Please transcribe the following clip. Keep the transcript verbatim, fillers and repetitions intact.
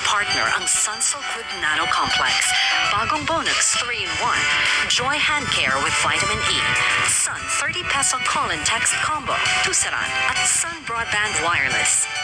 partner ang Sunsilk with Nano Complex. Bagong Bonux three in one. Joy Hand Care with Vitamin E. Sun thirty peso call and text combo. Tusaran at Sun Broadband Wireless.